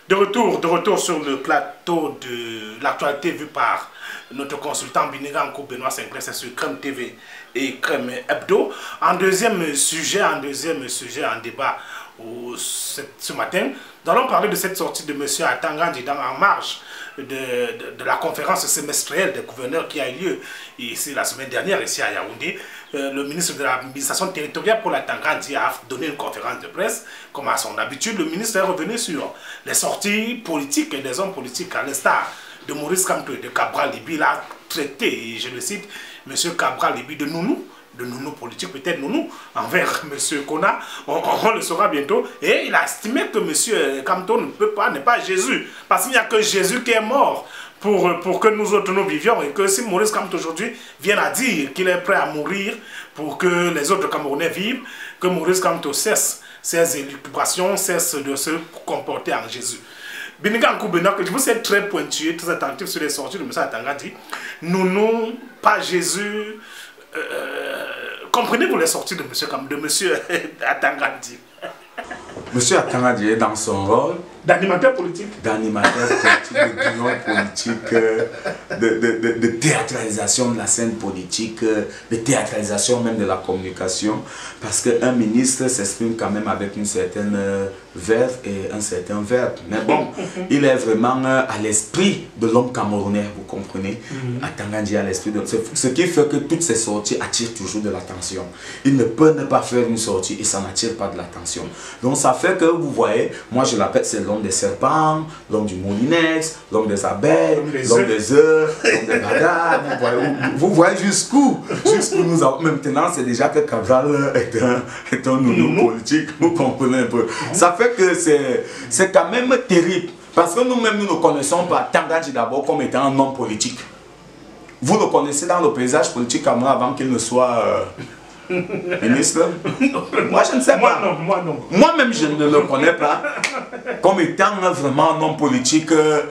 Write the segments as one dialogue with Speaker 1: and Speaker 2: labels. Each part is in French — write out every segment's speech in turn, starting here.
Speaker 1: De retour sur le plateau de l'actualité vue par notre consultant Binigankou Benoît Sinclair, c'est sur Crème TV et Crème Hebdo. En deuxième sujet, en débat ce matin, nous allons parler de cette sortie de M. Atangandi en marge de la conférence semestrielle des gouverneurs qui a eu lieu ici la semaine dernière ici à Yaoundé. Le ministre de l'administration territoriale Paul Atangandi a donné une conférence de presse. Comme à son habitude, le ministre est revenu sur les sorties politiques et des hommes politiques à l'instar de Maurice Kamto et de Cabral Libby. Il a traité, et je le cite, M. Cabral Libby de nounou politique, peut-être nounou, envers M. Kona, on le saura bientôt. Et il a estimé que M. Kamto n'est pas Jésus, parce qu'il n'y a que Jésus qui est mort pour que nous autres nous vivions, et que si Maurice Kamto aujourd'hui vient à dire qu'il est prêt à mourir pour que les autres Camerounais vivent, que Maurice Kamto cesse ses élucubrations, cesse de se comporter en Jésus. Binigankou Benoît, vous êtes très pointueux, très attentif sur les sorties de M. Atangandi. Nounou, pas Jésus. Comprenez-vous les sorties de M. Atangandi?
Speaker 2: M. Atangandi est dans son rôle
Speaker 1: d'animateur politique.
Speaker 2: D'animateur politique, de guignol politique, de théâtralisation de la scène politique, de théâtralisation même de la communication. Parce qu'un ministre s'exprime quand même avec une certaine verve et un certain verbe. Mais bon, il est vraiment à l'esprit de l'homme camerounais, vous comprenez. Atangandi à l'esprit de... Ce qui fait que toutes ces sorties attirent toujours de l'attention. Il ne peut ne pas faire une sortie et ça n'attire pas de l'attention. Donc ça fait que vous voyez, moi je l'appelle, c'est l'homme des serpents, l'homme du molinex, l'homme des abeilles, l'homme des œufs, l'homme des badads. Vous voyez jusqu'où nous avons. Maintenant, c'est déjà que Cabral est un nounou politique, vous comprenez un peu. Ça fait que c'est quand même terrible. Parce que nous-mêmes, nous ne connaissons pas Atangandi d'abord comme étant un homme politique. Vous le connaissez dans le paysage politique camerounais avant qu'il ne soit... ministre? Moi je ne sais pas.
Speaker 1: Moi non.
Speaker 2: Moi-même je ne le connais pas comme étant vraiment un homme politique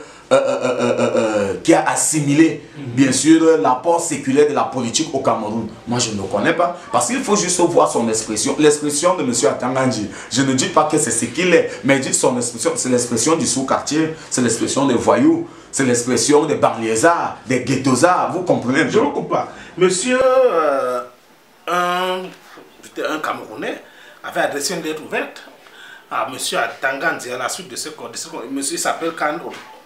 Speaker 2: qui a assimilé bien sûr l'apport séculaire de la politique au Cameroun. Moi je ne le connais pas parce qu'il faut juste voir son expression. L'expression de M. Atangandi, je ne dis pas que c'est ce qu'il est, mais je dis son expression, c'est l'expression du sous-quartier, c'est l'expression des voyous, c'est l'expression des banlieusards, des ghettoisards, vous comprenez?
Speaker 1: Je ne comprends pas. Monsieur... un Camerounais avait adressé une lettre ouverte à M. Atangandi à la suite de ce monsieur s'appelle Kan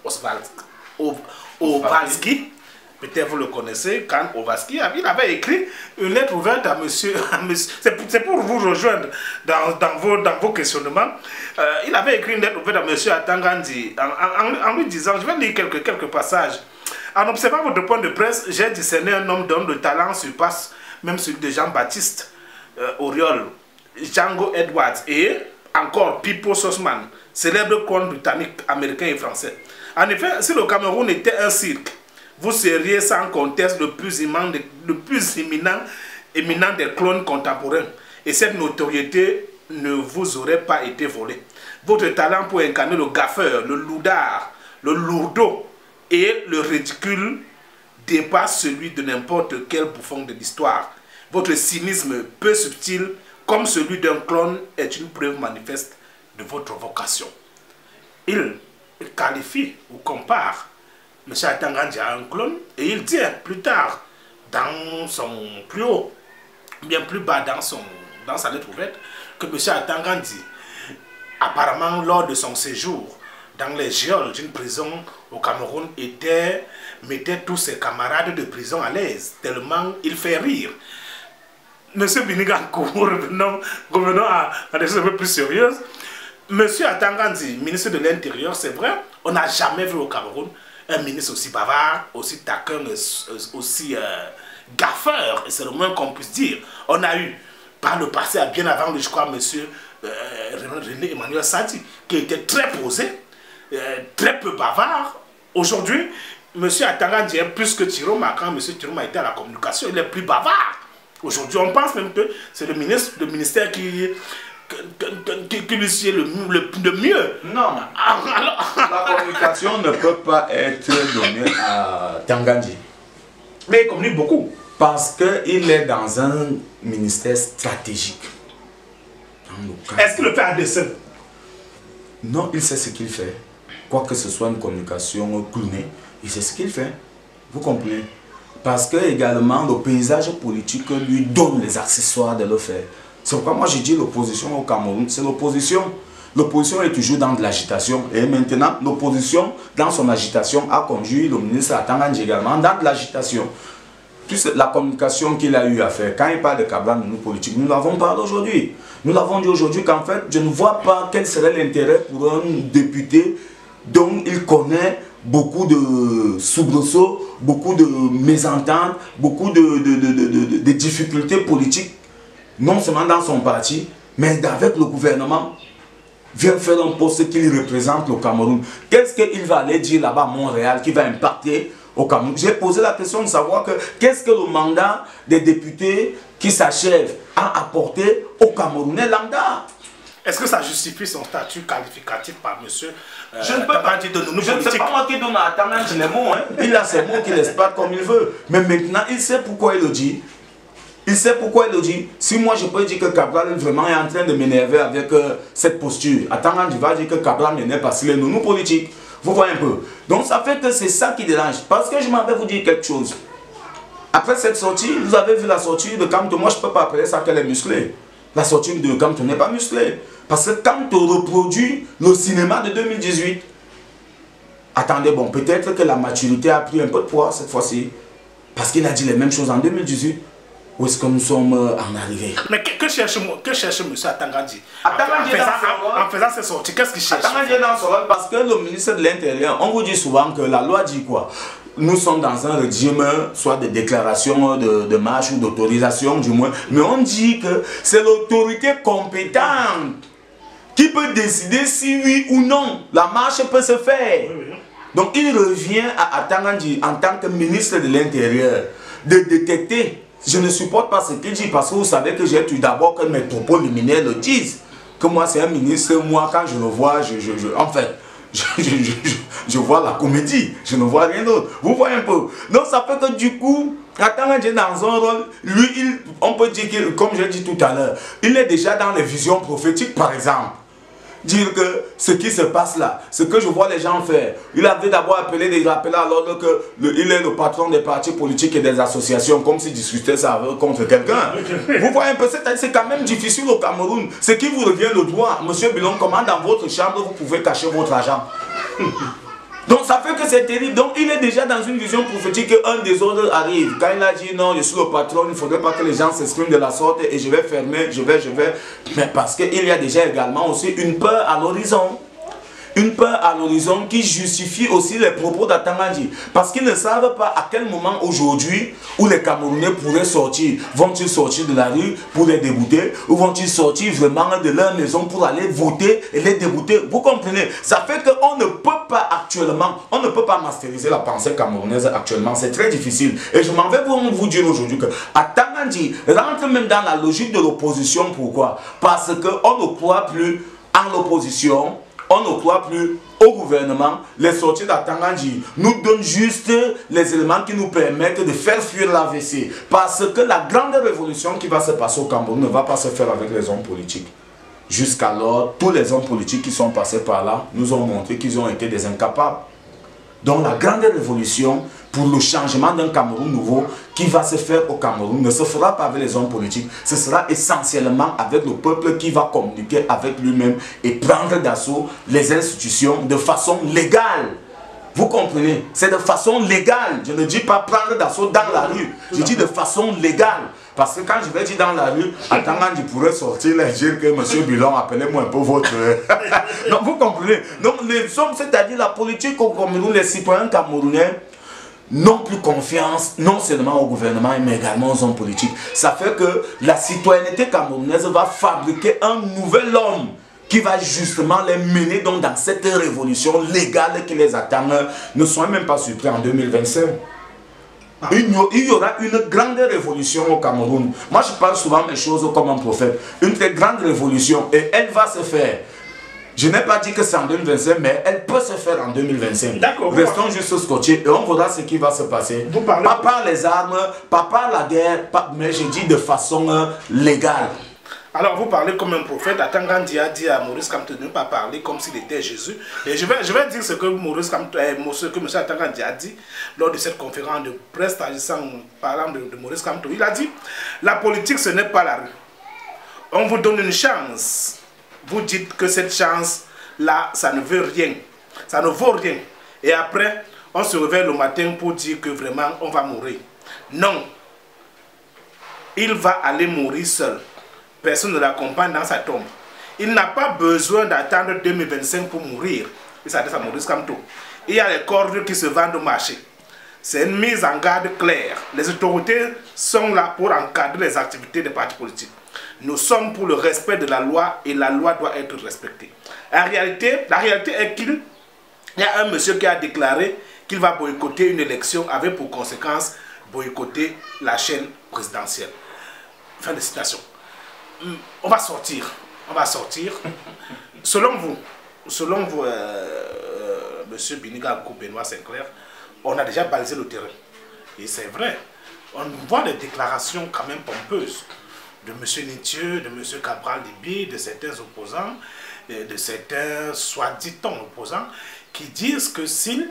Speaker 1: Ovalski. Peut-être vous le connaissez, Kan Ovalski. Il avait écrit une lettre ouverte à monsieur. C'est pour vous rejoindre dans vos questionnements. Il avait écrit une lettre ouverte à M. Atangandi en lui disant, je vais lire quelques passages. En observant votre point de presse, j'ai discerné un homme d'homme de talent surpasse même celui de Jean-Baptiste Auriol, Django Edwards et encore Pippo Sussman, célèbre clown britannique, américain et français. En effet, si le Cameroun était un cirque, vous seriez sans conteste le plus éminent des clones contemporains. Et cette notoriété ne vous aurait pas été volée. Votre talent pour incarner le gaffeur, le lourdard, le lourdeau et le ridicule dépasse celui de n'importe quel bouffon de l'histoire. Votre cynisme peu subtil, comme celui d'un clone, est une preuve manifeste de votre vocation. Il qualifie ou compare M. Atangandi à un clone et il dit plus tard, dans son plus haut, bien plus bas dans sa lettre ouverte, que M. Atangandi, apparemment lors de son séjour dans les geôles d'une prison au Cameroun, mettait tous ses camarades de prison à l'aise, tellement il fait rire. Monsieur Binigankou, revenons à des choses un peu plus sérieuses. Monsieur Atangandi, ministre de l'Intérieur, c'est vrai, on n'a jamais vu au Cameroun un ministre aussi bavard, aussi taquin, aussi gaffeur, et c'est le moins qu'on puisse dire. On a eu, par le passé, bien avant, je crois, monsieur René Emmanuel Sadi, qui était très posé, très peu bavard. Aujourd'hui, M. Atangandi est plus que Tiroma. Quand M. Tiroma était à la communication, il est plus bavard. Aujourd'hui, on pense même que c'est le ministère qui lui est le mieux.
Speaker 2: Non, la communication ne peut pas être donnée à Atangandi.
Speaker 1: Mais il communique beaucoup.
Speaker 2: Parce qu'il est dans un ministère stratégique.
Speaker 1: Est-ce qu'il le fait à dessein?
Speaker 2: Non, il sait ce qu'il fait. quoi que ce soit une communication cloonée. Et c'est ce qu'il fait. Vous comprenez? Parce que également le paysage politique lui donne les accessoires de le faire. C'est pourquoi moi j'ai dit l'opposition au Cameroun, c'est l'opposition. L'opposition est toujours dans de l'agitation. Et maintenant, l'opposition, dans son agitation, a conduit le ministre Atangandji également dans de l'agitation. Puisque la communication qu'il a eu à faire, quand il parle de Cabral, nous politiques, nous l'avons parlé aujourd'hui. Nous l'avons dit aujourd'hui qu'en fait, je ne vois pas quel serait l'intérêt pour un député dont il connaît beaucoup de soubresauts, beaucoup de mésententes, beaucoup de difficultés politiques, non seulement dans son parti, mais avec le gouvernement, vient faire un poste qu'il représente le Cameroun. Qu'est-ce qu'il va aller dire là-bas à Montréal qui va impacter au Cameroun? J'ai posé la question de savoir que qu'est-ce que le mandat des députés qui s'achève a apporté au Camerounais lambda.
Speaker 1: Est-ce que ça justifie son statut qualificatif par monsieur
Speaker 2: je ne peux pas dire de nous. Je ne sais pas moi qui donne à Atangandji les mots. Hein. Il a ses mots qu'il exploite comme il veut. Mais maintenant, il sait pourquoi il le dit. Il sait pourquoi il le dit. Si moi je peux dire que Cabral vraiment est en train de m'énerver avec cette posture, Atangandji va dire que Cabral m'énerve parce qu'il est nous politique. Vous voyez un peu. Donc ça fait que c'est ça qui dérange. Parce que je m'en vais vous dire quelque chose. Après cette sortie, vous avez vu la sortie de Kamto. Moi je ne peux pas appeler ça qu'elle est musclée. La sortie de Kamto n'est pas musclée. Parce que Kamto reproduit le cinéma de 2018. Attendez, bon, peut-être que la maturité a pris un peu de poids cette fois-ci. Parce qu'il a dit les mêmes choses en 2018. Où est-ce que nous sommes en arrivée?
Speaker 1: Mais que cherche M. Atangandji en faisant ces sorties? Qu'est-ce qu'il cherche?
Speaker 2: Atangandji est dans son rôle parce que le ministre de l'Intérieur, on vous dit souvent que la loi dit quoi? Nous sommes dans un régime, soit de déclaration de marche ou d'autorisation du moins, mais on dit que c'est l'autorité compétente qui peut décider si oui ou non la marche peut se faire. Oui. Donc il revient à Atangandji en tant que ministre de l'Intérieur de détecter. Je ne supporte pas ce qu'il dit parce que vous savez que j'ai tout d'abord que mes propos liminaires le disent. Que moi c'est un ministre, moi quand je le vois, en fait, je vois la comédie, je ne vois rien d'autre. Vous voyez un peu. Donc ça fait que du coup, Atangandji est dans un rôle, lui, on peut dire que, comme j'ai dit tout à l'heure, il est déjà dans les visions prophétiques par exemple. Dire que ce qui se passe là, ce que je vois les gens faire, il avait d'abord appelé des rappels à l'ordre qu'il est le patron des partis politiques et des associations, comme s'il discutait ça contre quelqu'un. Vous voyez un peu, c'est quand même difficile au Cameroun. Ce qui vous revient le droit, monsieur Bilon, comment dans votre chambre vous pouvez cacher votre argent? Donc ça fait que c'est terrible. Donc il est déjà dans une vision prophétique qu'un des autres arrive. Quand il a dit non, je suis le patron, il ne faudrait pas que les gens s'expriment de la sorte et je vais fermer, je vais. Mais parce qu'il y a déjà également aussi une peur à l'horizon. Une peur à l'horizon qui justifie aussi les propos d'Atangandji. Parce qu'ils ne savent pas à quel moment aujourd'hui où les Camerounais pourraient sortir. Vont-ils sortir de la rue pour les débouter? Ou vont-ils sortir vraiment de leur maison pour aller voter et les débouter? Vous comprenez? Ça fait qu'on ne peut pas actuellement, on ne peut pas masteriser la pensée camerounaise actuellement. C'est très difficile. Et je m'en vais vous dire aujourd'hui que Atangandji rentre même dans la logique de l'opposition. Pourquoi? Parce qu'on ne croit plus en l'opposition. On ne croit plus au gouvernement. Les sorties d'Atangandji nous donnent juste les éléments qui nous permettent de faire fuir l'AVC. Parce que la grande révolution qui va se passer au Cameroun ne va pas se faire avec les hommes politiques. Jusqu'alors, tous les hommes politiques qui sont passés par là nous ont montré qu'ils ont été des incapables. Donc la grande révolution pour le changement d'un Cameroun nouveau qui va se faire au Cameroun ne se fera pas avec les hommes politiques. Ce sera essentiellement avec le peuple qui va communiquer avec lui-même et prendre d'assaut les institutions de façon légale. Vous comprenez? C'est de façon légale. Je ne dis pas prendre d'assaut dans la rue. Je dis de façon légale. Parce que quand je vais dire dans la rue, Atangandji pourrait sortir et dire que M. Bilon, appelez-moi un peu votre... Non, vous comprenez? Donc les hommes, c'est-à-dire la politique au Cameroun, les citoyens camerounais, n'ont plus confiance, non seulement au gouvernement, mais également aux hommes politiques. Ça fait que la citoyenneté camerounaise va fabriquer un nouvel homme qui va justement les mener donc dans cette révolution légale qui les attend. Ne soyez même pas surpris en 2025. Il y aura une grande révolution au Cameroun. Moi je parle souvent des choses comme un prophète. Une très grande révolution et elle va se faire. Je n'ai pas dit que c'est en 2025, mais elle peut se faire en 2025. D'accord. Restons juste scotchés et on verra ce qui va se passer. Pas par les armes, pas par la guerre, mais je dis de façon légale.
Speaker 1: Alors vous parlez comme un prophète. Atangandi a dit à Maurice Kamto de ne pas parler comme s'il était Jésus. Et je vais dire ce que M. Atangandi a dit lors de cette conférence de presse, parlant de Maurice Kamto. Il a dit, la politique ce n'est pas la rue. On vous donne une chance. Vous dites que cette chance-là, ça ne veut rien. Ça ne vaut rien. Et après, on se réveille le matin pour dire que vraiment, on va mourir. Non. Il va aller mourir seul. Personne ne l'accompagne dans sa tombe. Il n'a pas besoin d'attendre 2025 pour mourir. Il s'adresse à Maurice Kamto. Il y a les cordes qui se vendent au marché. C'est une mise en garde claire. Les autorités sont là pour encadrer les activités des partis politiques. Nous sommes pour le respect de la loi et la loi doit être respectée. La réalité est qu'il y a un monsieur qui a déclaré qu'il va boycotter une élection avec pour conséquence boycotter la chaîne présidentielle. Fin de citation. On va sortir. Selon vous, monsieur Biniga Benoît Sinclair, on a déjà balisé le terrain. Et c'est vrai. On voit des déclarations quand même pompeuses de monsieur Nitieux, de monsieur Cabral Libi, de certains opposants, de certains soi-disant opposants, qui disent que si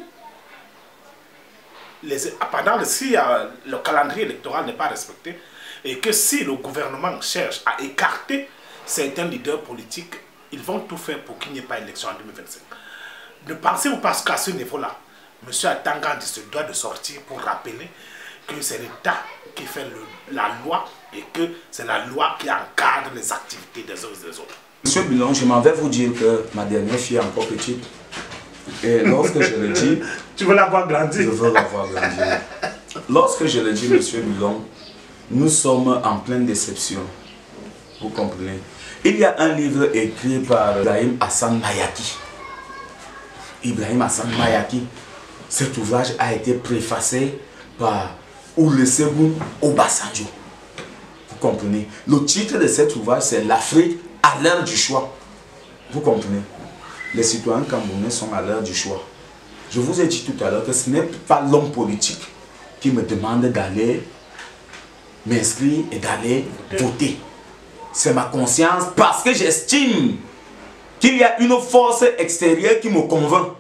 Speaker 1: le calendrier électoral n'est pas respecté, et que si le gouvernement cherche à écarter certains leaders politiques, ils vont tout faire pour qu'il n'y ait pas d'élection en 2025. Ne pensez-vous pas qu'à ce niveau-là, M. Atangandi se doit de sortir pour rappeler que c'est l'État qui fait la loi et que c'est la loi qui encadre les activités des uns et des autres.
Speaker 2: Monsieur Bilon, je m'en vais vous dire que ma dernière fille est encore petite. Et lorsque je le dis...
Speaker 1: Tu veux la voir grandir?
Speaker 2: Je veux la voir grandir. Lorsque je le dis, monsieur Bilon, nous sommes en pleine déception. Vous comprenez? Il y a un livre écrit par Ibrahim Hassan Mayaki. Ibrahim Hassan Mayaki. Cet ouvrage a été préfacé par Olusegun Obasanjo. Vous comprenez? Le titre de cet ouvrage, c'est l'Afrique à l'heure du choix. Vous comprenez? Les citoyens camerounais sont à l'heure du choix. Je vous ai dit tout à l'heure que ce n'est pas l'homme politique qui me demande d'aller m'inscrire et d'aller voter. C'est ma conscience parce que j'estime qu'il y a une force extérieure qui me convainc.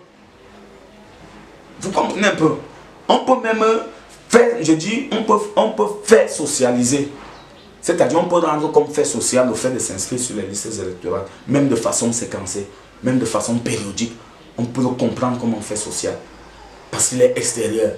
Speaker 2: Vous comprenez un peu? On peut même faire, je dis, on peut faire socialiser. C'est-à-dire on peut rendre comme fait social le fait de s'inscrire sur les listes électorales, même de façon séquencée, même de façon périodique. On peut le comprendre comme un fait social, parce qu'il est extérieur.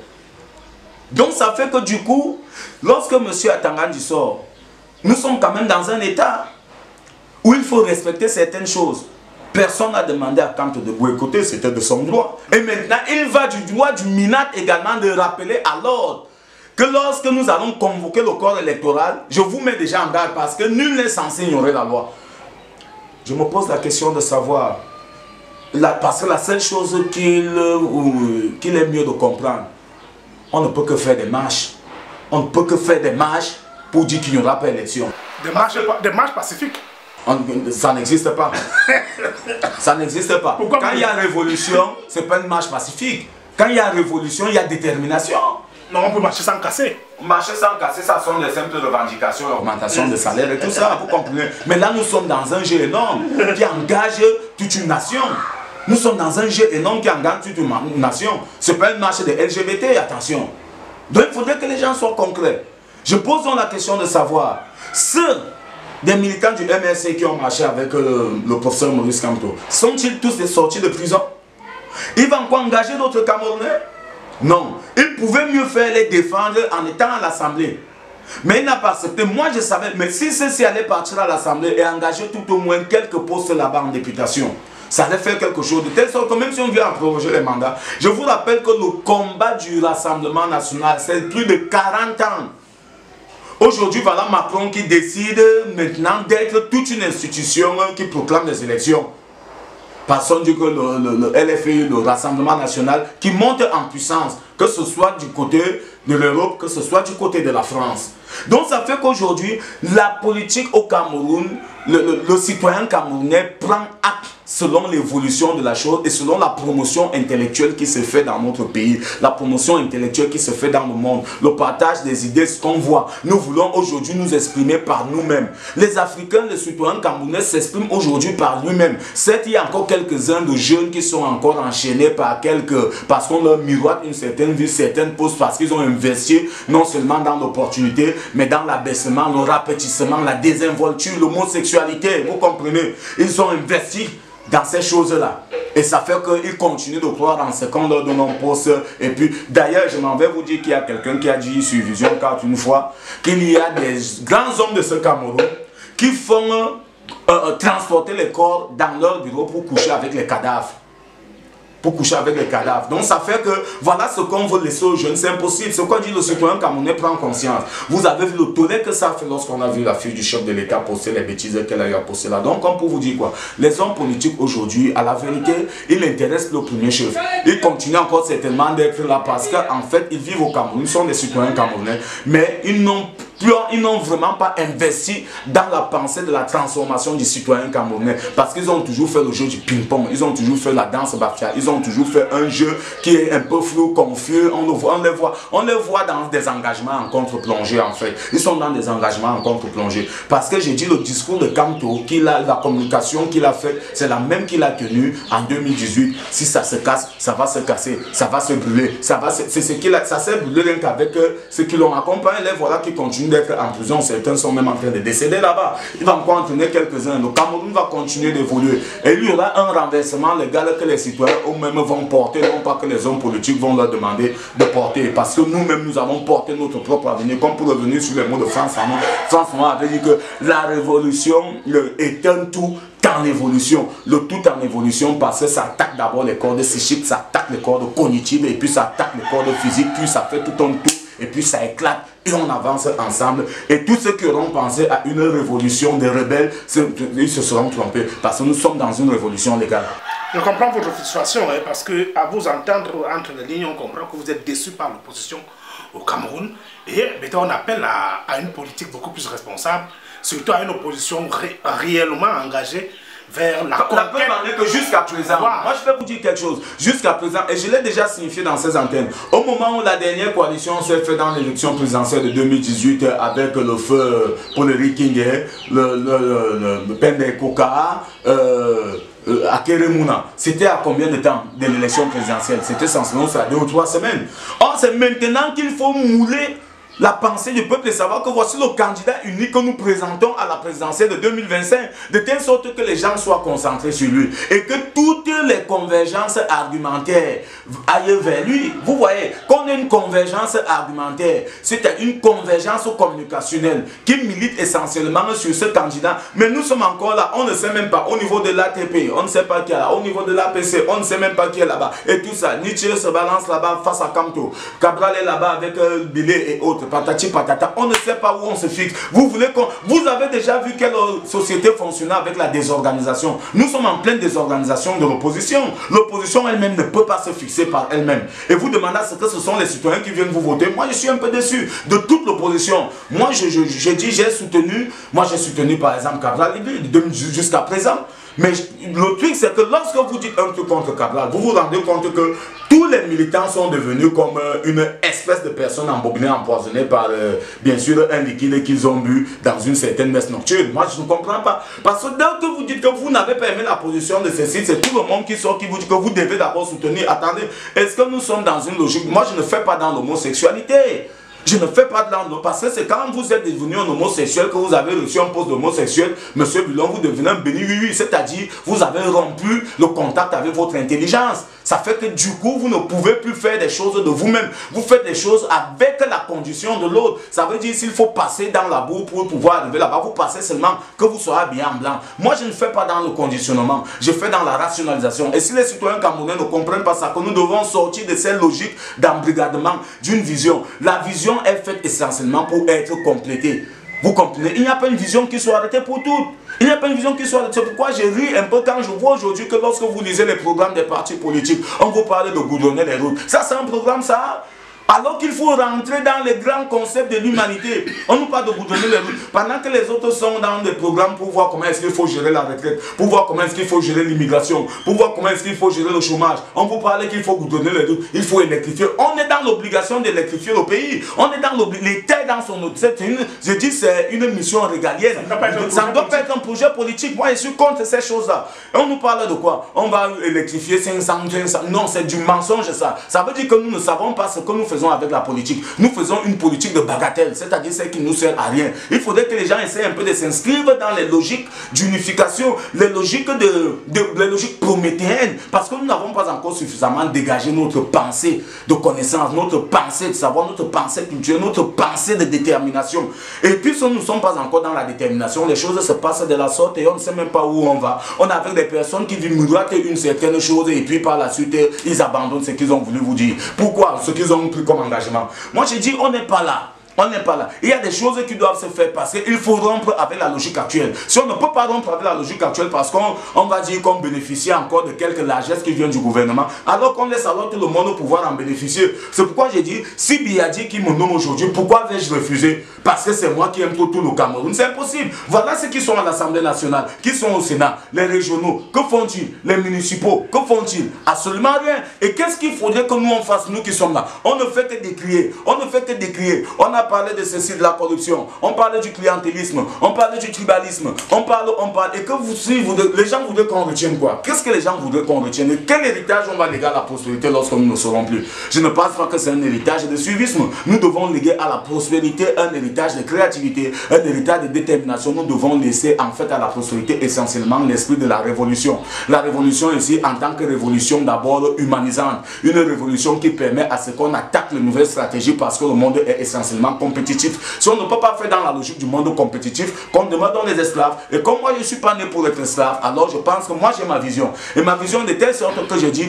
Speaker 2: Donc ça fait que du coup, lorsque M. Atangandi sort, nous sommes quand même dans un état où il faut respecter certaines choses. Personne n'a demandé à Kamto de boycotter, c'était de son droit. Et maintenant, il va du droit du MINAT également de rappeler à l'ordre que lorsque nous allons convoquer le corps électoral, je vous mets déjà en garde parce que nul n'est censé ignorer la loi. Je me pose la question de savoir, parce que la seule chose qu'il est mieux de comprendre, on ne peut que faire des marches. On ne peut que faire des marches pour dire qu'il n'y aura pas d'élection.
Speaker 1: Des marches pacifiques.
Speaker 2: Ça n'existe pas. Ça n'existe pas.
Speaker 1: Pourquoi?
Speaker 2: Quand il y a révolution, ce n'est pas une marche pacifique. Quand il y a révolution, il y a détermination.
Speaker 1: Non, on peut marcher sans casser.
Speaker 2: Marcher sans casser, ça sont des simples revendications, l'augmentation de salaire et tout ça, vous comprenez. Mais là, nous sommes dans un jeu énorme qui engage toute une nation. Nous sommes dans un jeu énorme qui engage toute une nation. Ce n'est pas une marche de LGBT, attention. Donc il faudrait que les gens soient concrets. Je pose donc la question de savoir, ceux des militants du MRC qui ont marché avec le professeur Maurice Kamto, sont-ils tous sortis de prison? Il va encore engager d'autres Camerounais? Non. Il pouvait mieux faire les défendre en étant à l'Assemblée. Mais il n'a pas accepté. Moi je savais, mais si ceux-ci allaient partir à l'Assemblée et engager tout au moins quelques postes là-bas en députation, ça allait faire quelque chose de telle sorte que même si on vient à proroger les mandats, je vous rappelle que le combat du Rassemblement national, c'est plus de 40 ans. Aujourd'hui, voilà Macron qui décide maintenant d'être toute une institution qui proclame les élections. Passons du que le LFI, le Rassemblement national, qui monte en puissance, que ce soit du côté de l'Europe, que ce soit du côté de la France. Donc ça fait qu'aujourd'hui, la politique au Cameroun, le citoyen camerounais prend acte. selon l'évolution de la chose et selon la promotion intellectuelle qui se fait dans notre pays, la promotion intellectuelle qui se fait dans le monde, le partage des idées, ce qu'on voit. Nous voulons aujourd'hui nous exprimer par nous-mêmes. Les Africains, les citoyens camerounais s'expriment aujourd'hui par lui-même. Certes, il y a encore quelques-uns de jeunes qui sont encore enchaînés parce qu'on leur miroite une certaine vie, certaines postes, parce qu'ils ont investi non seulement dans l'opportunité, mais dans l'abaissement, le rapetissement, la désinvolture, l'homosexualité. Vous comprenez? Ils ont investi dans ces choses-là. Et ça fait qu'ils continuent de croire en ce qu'on leur donne un poste. Et puis, d'ailleurs, je m'en vais vous dire qu'il y a quelqu'un qui a dit sur Vision 4 une fois qu'il y a des grands hommes de ce Cameroun qui font transporter les corps dans leur bureau pour coucher avec les cadavres. Donc ça fait que voilà ce qu'on veut laisser aux jeunes, c'est impossible. Ce qu'on dit le citoyen camerounais prend conscience. Vous avez vu le tollé que ça fait lorsqu'on a vu la fille du chef de l'État poster les bêtises qu'elle a eu à poster là. Donc comme pour vous dire quoi, les hommes politiques aujourd'hui, à la vérité, ils intéressent le premier chef. Ils continuent encore certainement d'être là parce qu'en fait, ils vivent au Cameroun, ils sont des citoyens camerounais, mais ils n'ont vraiment pas investi dans la pensée de la transformation du citoyen camerounais parce qu'ils ont toujours fait le jeu du ping-pong, ils ont toujours fait la danse bafia, ils ont toujours fait un jeu qui est un peu flou, confus, on les voit dans des engagements en contre-plongée en fait. Ils sont dans des engagements en contre-plongée parce que j'ai dit le discours de Kamto, la communication qu'il a faite, c'est la même qu'il a tenue en 2018. Si ça se casse, ça va se casser, ça va se brûler, ça s'est brûlé rien qu'avec ceux qui l'ont accompagné, les voilà qui continuent d'être en prison, certains sont même en train de décéder là-bas. Il va encore entraîner quelques-uns. Le Cameroun va continuer d'évoluer. Et il y aura un renversement légal que les citoyens eux-mêmes vont porter, non pas que les hommes politiques vont leur demander de porter. Parce que nous-mêmes, nous avons porté notre propre avenir. Comme pour revenir sur les mots de France Fanon. France Fanon avait dit que la révolution est un tout en évolution. Le tout en évolution parce que ça attaque d'abord les cordes psychiques, ça attaque les cordes cognitives et puis ça attaque les cordes physiques, puis ça fait tout un tout. Et puis ça éclate et on avance ensemble. Et tous ceux qui auront pensé à une révolution des rebelles, ils se seront trompés. Parce que nous sommes dans une révolution légale.
Speaker 1: Je comprends votre frustration, hein, parce que à vous entendre entre les lignes, on comprend que vous êtes déçu par l'opposition au Cameroun. Et on appelle à une politique beaucoup plus responsable, surtout à une opposition réellement engagée vers la conquête.
Speaker 2: Que jusqu'à présent, moi je vais vous dire quelque chose, jusqu'à présent, et je l'ai déjà signifié dans ces antennes, au moment où la dernière coalition s'est faite dans l'élection présidentielle de 2018 avec le feu Paul Henri King, le Pende Koka, à Keremuna, c'était à combien de temps de l'élection présidentielle? C'était sensiblement à 2 ou 3 semaines. Or c'est maintenant qu'il faut mouler la pensée du peuple et savoir que voici le candidat unique que nous présentons à la présidentielle de 2025, de telle sorte que les gens soient concentrés sur lui et que toutes les convergences argumentaires aillent vers lui. Vous voyez, qu'on ait une convergence argumentaire, c'est une convergence communicationnelle qui milite essentiellement sur ce candidat. Mais nous sommes encore là, on ne sait même pas au niveau de l'ATP, on ne sait pas qui est là, au niveau de l'APC, on ne sait même pas qui est là-bas. Et tout ça, Nietzsche se balance là-bas face à Kamto, Cabral est là-bas avec Bilé et autres. Patati patata, on ne sait pas où on se fixe. Vous avez déjà vu quelle société fonctionnait avec la désorganisation. Nous sommes en pleine désorganisation de l'opposition. L'opposition elle-même ne peut pas se fixer par elle-même. Et vous demandez à ce que ce sont les citoyens qui viennent vous voter. Moi je suis un peu déçu de toute l'opposition. Moi j'ai soutenu par exemple Cabral jusqu'à présent. Mais le truc c'est que lorsque vous dites un truc contre Cabral, vous vous rendez compte que tous les militants sont devenus comme une espèce de personnes embobinées, empoisonnées par bien sûr un liquide qu'ils ont bu dans une certaine messe nocturne. Moi je ne comprends pas. Parce que dès que vous dites que vous n'avez pas aimé la position de ceci, c'est tout le monde qui sort qui vous dit que vous devez d'abord soutenir. Attendez, est-ce que nous sommes dans une logique? Moi je ne fais pas dans l'homosexualité. Je ne fais pas de l'angle parce que c'est quand vous êtes devenu un homosexuel que vous avez reçu un poste d'homosexuel, monsieur Bulon, vous devenez un béni oui, c'est-à-dire vous avez rompu le contact avec votre intelligence. Ça fait que du coup, vous ne pouvez plus faire des choses de vous-même. Vous faites des choses avec la condition de l'autre. Ça veut dire s'il faut passer dans la boue pour pouvoir arriver là-bas, vous passez seulement que vous soyez bien en blanc. Moi, je ne fais pas dans le conditionnement. Je fais dans la rationalisation. Et si les citoyens camerounais ne comprennent pas ça, que nous devons sortir de cette logique d'embrigadement d'une vision. La vision est faite essentiellement pour être complétée. Vous comprenez? Il n'y a pas une vision qui soit arrêtée pour toutes. Il n'y a pas une vision qui soit arrêtée. C'est pourquoi je ris un peu quand je vois aujourd'hui que lorsque vous lisez les programmes des partis politiques, on vous parle de goudronner les routes. Ça, c'est un programme, ça. Alors qu'il faut rentrer dans les grands concepts de l'humanité. On nous parle de goudronner les routes. Pendant que les autres sont dans des programmes pour voir comment est-ce qu'il faut gérer la retraite, pour voir comment est-ce qu'il faut gérer l'immigration, pour voir comment est-ce qu'il faut gérer le chômage. On vous parle qu'il faut goudronner les routes, il faut électrifier. On est dans l'obligation d'électrifier le pays. On est dans l'obligation. L'État est dans son autre. Je dis c'est une mission régalienne. Ça ne doit pas être un projet politique. Moi, je suis contre ces choses-là. On nous parle de quoi? On va électrifier 500. Non, c'est du mensonge ça. Ça veut dire que nous ne savons pas ce que nous faisons avec la politique. Nous faisons une politique de bagatelle, c'est-à-dire celle qui ne nous sert à rien. Il faudrait que les gens essaient un peu de s'inscrire dans les logiques d'unification, les logiques les logiques prométhéennes, parce que nous n'avons pas encore suffisamment dégagé notre pensée de connaissance, notre pensée de savoir, notre pensée culturelle, notre pensée de détermination. Et puis si nous ne sommes pas encore dans la détermination, les choses se passent de la sorte et on ne sait même pas où on va. On a avec des personnes qui miroitent une certaine chose et puis par la suite ils abandonnent ce qu'ils ont voulu vous dire. Pourquoi? Ce qu'ils ont pris comme engagement. Moi je dis on n'est pas là. On n'est pas là. Il y a des choses qui doivent se faire passer. Il faut rompre avec la logique actuelle. Si on ne peut pas rompre avec la logique actuelle parce qu'on va dire qu'on bénéficie encore de quelques largesses qui viennent du gouvernement, alors qu'on laisse alors tout le monde pouvoir en bénéficier. C'est pourquoi j'ai dit, si Biadi qui me nomme aujourd'hui, pourquoi vais-je refuser? Parce que c'est moi qui aime tout le Cameroun. C'est impossible. Voilà ceux qui sont à l'Assemblée nationale, qui sont au Sénat, les régionaux. Que font-ils? Les municipaux, que font-ils? Absolument rien. Et qu'est-ce qu'il faudrait que nous on fasse, nous qui sommes là? On ne fait que décrier. On ne fait que décrier. On a parlé de ceci, de la corruption, on parle du clientélisme, on parle du tribalisme, on parle, et que les gens voudraient qu'on retienne quoi? Qu'est-ce que les gens voudraient qu'on retienne? Quel héritage on va léguer à la prospérité lorsque nous ne serons plus? Je ne pense pas que c'est un héritage de suivisme. Nous devons léguer à la prospérité un héritage de créativité, un héritage de détermination. Nous devons laisser en fait à la prospérité essentiellement l'esprit de la révolution. La révolution ici en tant que révolution d'abord humanisante, une révolution qui permet à ce qu'on attaque les nouvelles stratégies parce que le monde est essentiellement compétitif. Si on ne peut pas faire dans la logique du monde compétitif, qu'on demande les esclaves, et comme moi je ne suis pas né pour être esclave, alors je pense que moi j'ai ma vision. Et ma vision de telle sorte que je dis,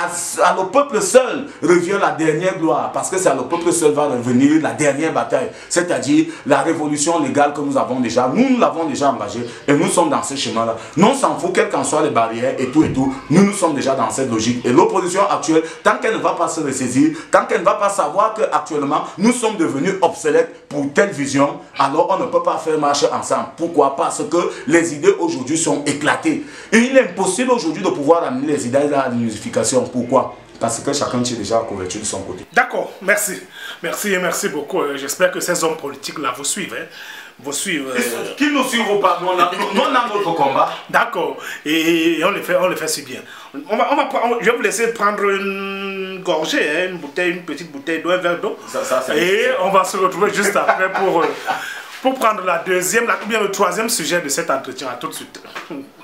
Speaker 2: à le peuple seul revient la dernière gloire, parce que c'est à le peuple seul va revenir la dernière bataille, c'est-à-dire la révolution légale que nous avons déjà, nous l'avons déjà engagée, et nous sommes dans ce chemin-là. Non, s'en fout, quelles qu'en soient les barrières et tout, nous sommes déjà dans cette logique. Et l'opposition actuelle, tant qu'elle ne va pas se ressaisir, tant qu'elle ne va pas savoir qu'actuellement, nous sommes devenus obsolètes pour telle vision, alors on ne peut pas faire marche ensemble. Pourquoi? Parce que les idées aujourd'hui sont éclatées. Et il est impossible aujourd'hui de pouvoir amener les idées à l'unification. Pourquoi? Parce que chacun tire déjà la couverture de son côté.
Speaker 1: D'accord, merci. Merci et merci beaucoup. J'espère que ces hommes politiques-là vous suivent. Hein. Vous suivent.
Speaker 2: Qu'ils ne suivent pas, nous on a notre combat.
Speaker 1: D'accord. Et on le fait si bien. Je vais vous laisser prendre une gorgée, hein, une petite bouteille d'eau, un verre d'eau. Et on va se retrouver juste après pour prendre la deuxième, ou bien le troisième sujet de cet entretien. À tout de suite.